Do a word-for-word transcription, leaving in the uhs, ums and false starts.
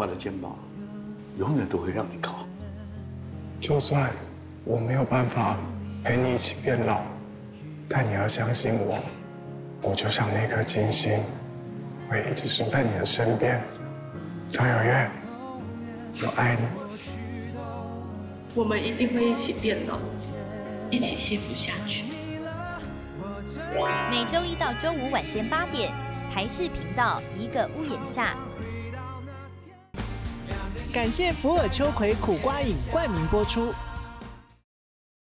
爸的肩膀，永远都会让你靠。 就算我没有办法陪你一起变老，但你要相信我，我就像那颗金星，会一直守在你的身边。张有月，我爱你。 我们一定会一起变老，一起幸福下去。 每周一到周五晚间八点，台视频道一个屋檐下。 感谢福尔秋葵苦瓜饮冠名播出。